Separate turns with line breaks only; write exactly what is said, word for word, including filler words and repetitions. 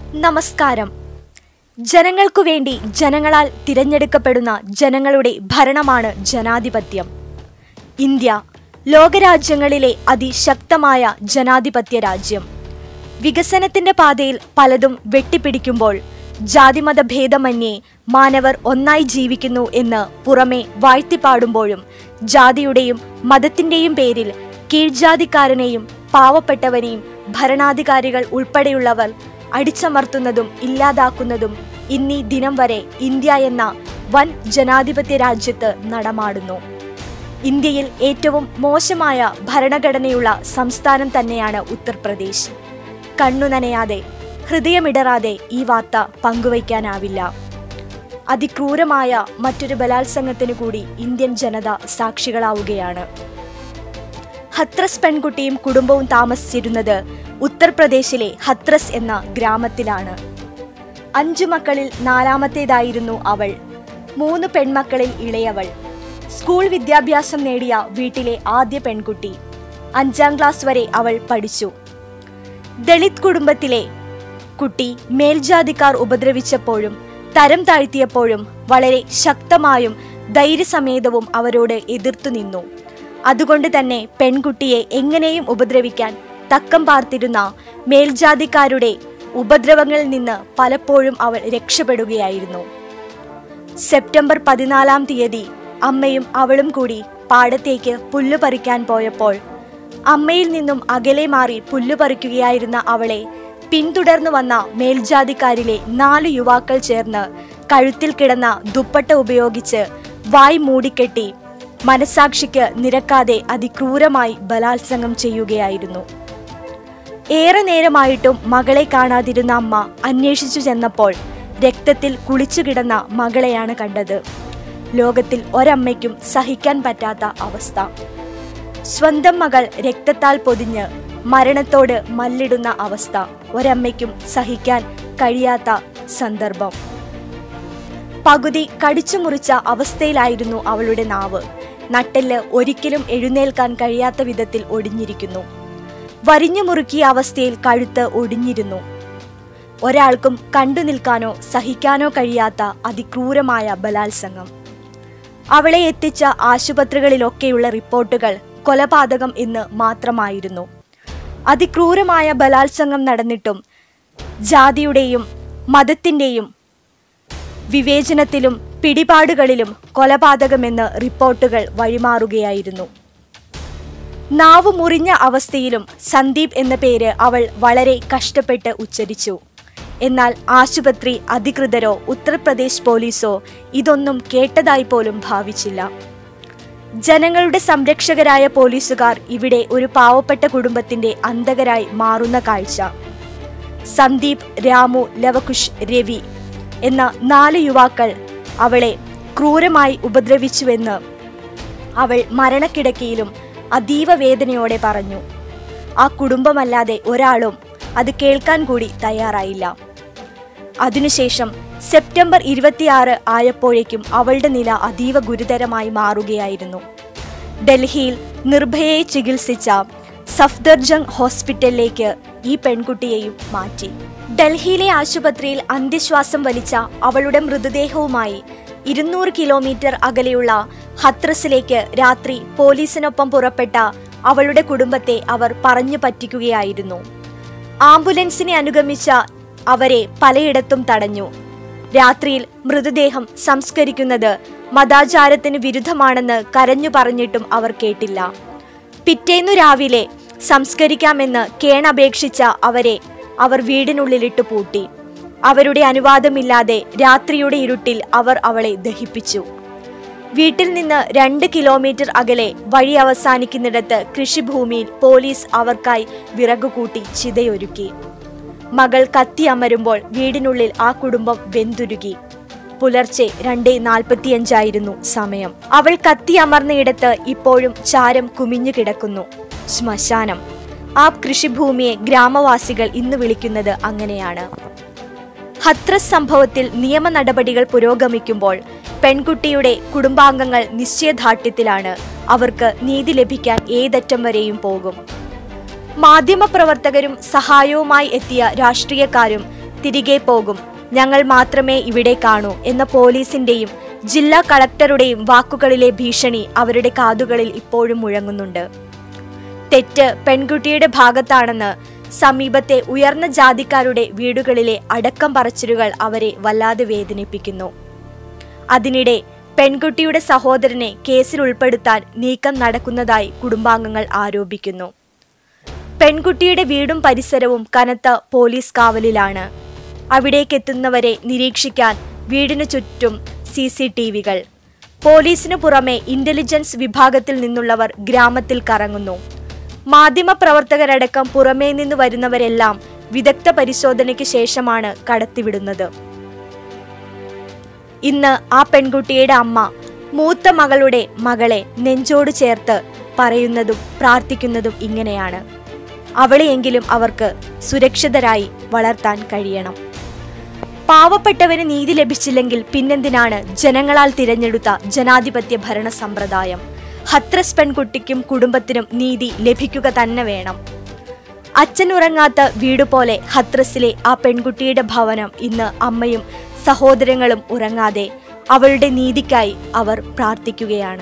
നമസ്കാരം. ജനങ്ങൾക്കു വേണ്ടി ജനങ്ങളാൽ തിരഞ്ഞെടുക്കപ്പെടുന്ന ജനങ്ങളുടെ ഭരണമാണ് ജനാധിപത്യം. ഇന്ത്യ ലോകരാജ്യങ്ങളിലെ അതിശക്തമായ ജനാധിപത്യ രാജ്യം. വികസനത്തിന്റെ പാതയിൽ പലതും വെട്ടിപ്പിടിക്കുമ്പോൾ ജാതിമത ഭേദമന്യേ മാനവർ ഒന്നായി ജീവിക്കുന്നു എന്ന് പുറമെ വാഴ്ത്തിപ്പാടുമ്പോഴും ജാതിയുടെയും മതത്തിന്റെയും പേരിൽ കീഴ്ജാതിക്കാരനെയും പാവപ്പെട്ടവനെയും ഭരണാധികാരികൾ ഉൾപ്പെടെയുള്ളവർ അടിച്ചമർത്തുന്നതും ഇല്ലാതാക്കുന്നതും ഇന്നീ ദിനം വരെ ഇന്ത്യ എന്ന വൻ ജനാധിപത്യ രാജ്യത്ത് നടമാടുന്നു. ഇന്ത്യയിൽ ഏറ്റവും മോശമായ ഭരണഘടനയുള്ള സംസ്ഥാനം തന്നെയാണ് ഉത്തർപ്രദേശ്. കണ്ണു നനയാതെ ഹൃദയമിടറാതെ ഈ വാർത്ത പങ്കുവയ്ക്കാനാവില്ല. അതിക്രൂരമായ മറ്റൊരു ബലാത്സംഗത്തിനു കൂടി ഇന്ത്യൻ ജനത സാക്ഷികളാവുകയാണ്. ഹത്രസ് പെൺകുട്ടിയും കുടുംബവും താമസിച്ചിരുന്നത് ഉത്തർപ്രദേശിലെ ഹത്രസ് എന്ന ഗ്രാമത്തിലാണ്. അഞ്ചു മക്കളിൽ നാലാമത്തേതായിരുന്നു അവൾ. മൂന്ന് പെൺമക്കളിൽ ഇളയവൾ. സ്കൂൾ വിദ്യാഭ്യാസം നേടിയ വീട്ടിലെ ആദ്യ പെൺകുട്ടി. അഞ്ചാം ക്ലാസ് വരെ അവൾ പഠിച്ചു. ദളിത് കുടുംബത്തിലെ കുട്ടി മേൽജാതിക്കാർ ഉപദ്രവിച്ചപ്പോഴും തരം താഴ്ത്തിയപ്പോഴും വളരെ ശക്തമായും ധൈര്യസമേതവും അവരോട് എതിർത്തു നിന്നു. അതുകൊണ്ട് തന്നെ പെൺകുട്ടിയെ എങ്ങനെയും ഉപദ്രവിക്കാൻ തക്കം പാർത്തിരുന്ന മേൽജാതിക്കാരുടെ ഉപദ്രവങ്ങളിൽ നിന്ന് പലപ്പോഴും അവൾ രക്ഷപ്പെടുകയായിരുന്നു. സെപ്റ്റംബർ പതിനാലാം തീയതി അമ്മയും അവളും കൂടി പാടത്തേക്ക് പുല്ലു പറിക്കാൻ പോയപ്പോൾ അമ്മയിൽ നിന്നും അകലെ മാറി പുല്ലു പറിക്കുകയായിരുന്ന അവളെ പിന്തുടർന്നു വന്ന മേൽജാതിക്കാരിലെ നാല് യുവാക്കൾ ചേർന്ന് കഴുത്തിൽ കിടന്ന ദുപ്പട്ട ഉപയോഗിച്ച് വായ് മൂടിക്കെട്ടി മനസാക്ഷിക്ക് നിരക്കാതെ അതിക്രൂരമായി ബലാത്സംഗം ചെയ്യുകയായിരുന്നു. ഏറെ നേരമായിട്ടും മകളെ കാണാതിരുന്ന അമ്മ അന്വേഷിച്ചു ചെന്നപ്പോൾ രക്തത്തിൽ കുളിച്ചു കിടന്ന മകളെയാണ് കണ്ടത്. ലോകത്തിൽ ഒരമ്മയ്ക്കും സഹിക്കാൻ പറ്റാത്ത അവസ്ഥ. സ്വന്തം മകൾ രക്തത്താൽ പൊതിഞ്ഞ് മരണത്തോട് മല്ലിടുന്ന അവസ്ഥ ഒരമ്മയ്ക്കും സഹിക്കാൻ കഴിയാത്ത സന്ദർഭം. പകുതി കടിച്ചു മുറിച്ച അവസ്ഥയിലായിരുന്നു അവളുടെ നാവ്. നട്ടെല്ല് ഒരിക്കലും എഴുന്നേൽക്കാൻ കഴിയാത്ത വിധത്തിൽ ഒടിഞ്ഞിരിക്കുന്നു. വരിഞ്ഞു മുറുക്കിയ അവസ്ഥയിൽ കഴുത്ത് ഒടിഞ്ഞിരുന്നു. ഒരാൾക്കും കണ്ടു നിൽക്കാനോ സഹിക്കാനോ കഴിയാത്ത അതിക്രൂരമായ ബലാത്സംഗം. അവളെ എത്തിച്ച ആശുപത്രികളിലൊക്കെയുള്ള റിപ്പോർട്ടുകൾ കൊലപാതകം എന്ന് മാത്രമായിരുന്നു. അതിക്രൂരമായ ബലാത്സംഗം നടന്നിട്ടും ജാതിയുടെയും മതത്തിന്റെയും വിവേചനത്തിലും പിടിപാടുകളിലും കൊലപാതകമെന്ന് റിപ്പോർട്ടുകൾ വഴിമാറുകയായിരുന്നു. നാവു മുറിഞ്ഞ അവസ്ഥയിലും സന്ദീപ് എന്ന പേര് അവൾ വളരെ കഷ്ടപ്പെട്ട് ഉച്ചരിച്ചു. എന്നാൽ ആശുപത്രി അധികൃതരോ ഉത്തർപ്രദേശ് പോലീസോ ഇതൊന്നും കേട്ടതായി പോലും ഭാവിച്ചില്ല. ജനങ്ങളുടെ സംരക്ഷകരായ പോലീസുകാർ ഇവിടെ ഒരു പാവപ്പെട്ട കുടുംബത്തിന്റെ അന്തകരായി മാറുന്ന കാഴ്ച. സന്ദീപ്, രാമു, ലവകുഷ്, രവി എന്ന നാല് യുവാക്കൾ അവളെ ക്രൂരമായി ഉപദ്രവിച്ചുവെന്ന് അവൾ മരണക്കിടക്കയിലും അതീവ വേദനയോടെ പറഞ്ഞു. ആ കുടുംബമല്ലാതെ ഒരാളും അത് കേൾക്കാൻ കൂടി തയ്യാറായില്ല. അതിനുശേഷം സെപ്റ്റംബർ ഇരുപത്തിയാറ് ആയപ്പോഴേക്കും അവളുടെ നില അതീവ ഗുരുതരമായി മാറുകയായിരുന്നു. ഡൽഹിയിൽ നിർഭയയെ ചികിത്സിച്ച സഫ്ദർജംഗ് ഹോസ്പിറ്റലിലേക്ക് ഈ പെൺകുട്ടിയെയും മാറ്റി. ഡൽഹിയിലെ ആശുപത്രിയിൽ അന്ത്യശ്വാസം വലിച്ച അവളുടെ മൃതദേഹവുമായി ഇരുന്നൂറ് കിലോമീറ്റർ അകലെയുള്ള ഹത്രസിലേക്ക് രാത്രി പോലീസിനൊപ്പം പുറപ്പെട്ട അവളുടെ കുടുംബത്തെ അവർ പറഞ്ഞു പറ്റിക്കുകയായിരുന്നു. ആംബുലൻസിനെ അനുഗമിച്ച അവരെ പലയിടത്തും തടഞ്ഞു. രാത്രിയിൽ മൃതദേഹം സംസ്കരിക്കുന്നത് മതാചാരത്തിന് വിരുദ്ധമാണെന്ന് കരഞ്ഞു പറഞ്ഞിട്ടും അവർ കേട്ടില്ല. പിറ്റേന്നു രാവിലെ സംസ്കരിക്കാമെന്ന് കേണപേക്ഷിച്ച അവരെ അവർ വീടിനുള്ളിലിട്ട് പൂട്ടി. അവരുടെ അനുവാദമില്ലാതെ രാത്രിയുടെ ഇരുട്ടിൽ അവർ അവളെ ദഹിപ്പിച്ചു. വീട്ടിൽ നിന്ന് രണ്ട് കിലോമീറ്റർ അകലെ വഴി അവസാനിക്കുന്നിടത്ത് കൃഷിഭൂമിയിൽ പോലീസ് അവർക്കായി വിറകുകൂട്ടി ചിതയൊരുക്കി. മകൾ കത്തി അമരുമ്പോൾ വീടിനുള്ളിൽ ആ കുടുംബം വെന്തുരുകി. പുലർച്ചെ രണ്ടേ നാൽപ്പത്തിയഞ്ചായിരുന്നു സമയം. അവൾ കത്തി അമർന്നയിടത്ത് ഇപ്പോഴും ചാരം കുമിഞ്ഞു കിടക്കുന്നു. ശ്മശാനം. ആ കൃഷിഭൂമിയെ ഗ്രാമവാസികൾ ഇന്ന് വിളിക്കുന്നത് അങ്ങനെയാണ്. ഹത്രസ് സംഭവത്തിൽ നിയമ നടപടികൾ പുരോഗമിക്കുമ്പോൾ പെൺകുട്ടിയുടെ കുടുംബാംഗങ്ങൾ നിശ്ചയദാർഢ്യത്തിലാണ്. അവർക്ക് നീതി ലഭിക്കാൻ ഏതറ്റം വരെയും പോകും. മാധ്യമപ്രവർത്തകരും സഹായവുമായി എത്തിയ രാഷ്ട്രീയക്കാരും തിരികെ പോകും, ഞങ്ങൾ മാത്രമേ ഇവിടെ കാണൂ എന്ന പോലീസിന്റെയും ജില്ലാ കളക്ടറുടെയും വാക്കുകളിലെ ഭീഷണി അവരുടെ കാതുകളിൽ ഇപ്പോഴും മുഴങ്ങുന്നുണ്ട്. തെറ്റ് പെൺകുട്ടിയുടെ ഭാഗത്താണെന്ന് സമീപത്തെ ഉയർന്ന ജാതിക്കാരുടെ വീടുകളിലെ അടക്കം പറച്ചിലുകൾ അവരെ വല്ലാതെ വേദനിപ്പിക്കുന്നു. അതിനിടെ പെൺകുട്ടിയുടെ സഹോദരനെ കേസിൽ ഉൾപ്പെടുത്താൻ നീക്കം നടക്കുന്നതായി കുടുംബാംഗങ്ങൾ ആരോപിക്കുന്നു. പെൺകുട്ടിയുടെ വീടും പരിസരവും കനത്ത പോലീസ് കാവലിലാണ്. അവിടേക്കെത്തുന്നവരെ നിരീക്ഷിക്കാൻ വീടിനു ചുറ്റും സി സി ടി വികൾ. പോലീസിനു പുറമെ ഇന്റലിജൻസ് വിഭാഗത്തിൽ നിന്നുള്ളവർ ഗ്രാമത്തിൽ കറങ്ങുന്നു. മാധ്യമപ്രവർത്തകരടക്കം പുറമേ നിന്ന് വരുന്നവരെല്ലാം വിദഗ്ധ പരിശോധനയ്ക്ക് ശേഷമാണ് കടത്തിവിടുന്നത്. ഇന്ന് ആ പെൺകുട്ടിയുടെ അമ്മ മൂത്ത മകളുടെ മകളെ നെഞ്ചോട് ചേർത്ത് പറയുന്നതും പ്രാർത്ഥിക്കുന്നതും ഇങ്ങനെയാണ്: അവളെയെങ്കിലും അവർക്ക് സുരക്ഷിതരായി വളർത്താൻ കഴിയണം. പാവപ്പെട്ടവന് നീതി ലഭിച്ചില്ലെങ്കിൽ പിന്നെന്തിനാണ് ജനങ്ങളാൽ തിരഞ്ഞെടുത്ത ജനാധിപത്യ ഭരണ സമ്പ്രദായം? ഹത്രസ് പെൺകുട്ടിക്കും കുടുംബത്തിനും നീതി ലഭിക്കുക തന്നെ വേണം. അച്ഛൻ ഉറങ്ങാത്ത വീടുപോലെ ഹത്രസിലെ ആ പെൺകുട്ടിയുടെ ഭവനം ഇന്ന് അമ്മയും സഹോദരങ്ങളും ഉറങ്ങാതെ അവളുടെ നീതിക്കായി അവർ പ്രാർത്ഥിക്കുകയാണ്.